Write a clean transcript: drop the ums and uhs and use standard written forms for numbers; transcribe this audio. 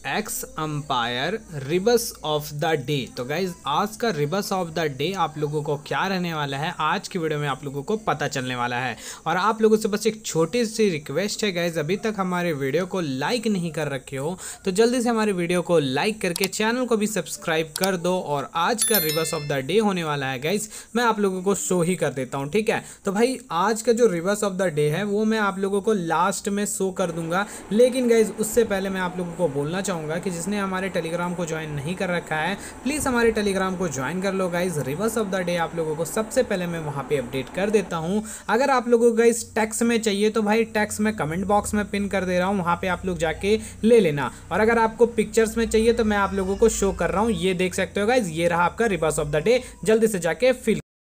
X umpire rebus of the day. तो guys आज का रिबस ऑफ द डे आप लोगों को क्या रहने वाला है आज की वीडियो में आप लोगों को पता चलने वाला है। और आप लोगों से बस एक छोटी सी रिक्वेस्ट है गाइज, अभी तक हमारे वीडियो को लाइक नहीं कर रखे हो तो जल्दी से हमारे वीडियो को लाइक करके चैनल को भी सब्सक्राइब कर दो। और आज का रिबस ऑफ द डे होने वाला है गाइज, मैं आप लोगों को शो ही कर देता हूँ, ठीक है। तो भाई आज का जो रिबस ऑफ द डे है वो मैं आप लोगों को लास्ट में शो कर दूंगा, लेकिन गाइज उससे पहले मैं आप लोगों को बोलना चाहूँगा कि जिसने हमारे टेलीग्राम को ज्वाइन नहीं कर रखा है प्लीज़ हमारे टेलीग्राम को ज्वाइन कर लो guys. Reverse of the day आप लोगों को सबसे पहले मैं वहाँ पे अपडेट कर देता हूँ। अगर आप लोगों को गाइज टैक्स में चाहिए तो भाई टैक्स में कमेंट बॉक्स में पिन कर दे रहा हूँ, वहाँ पे आप लोग जाके ले लेना। और अगर आपको पिक्चर्स में चाहिए तो मैं आप लोगों को शो कर रहा हूँ, ये देख सकते हो गाइज, ये रहा आपका रिवर्स ऑफ द डे, जल्दी से जाके फिल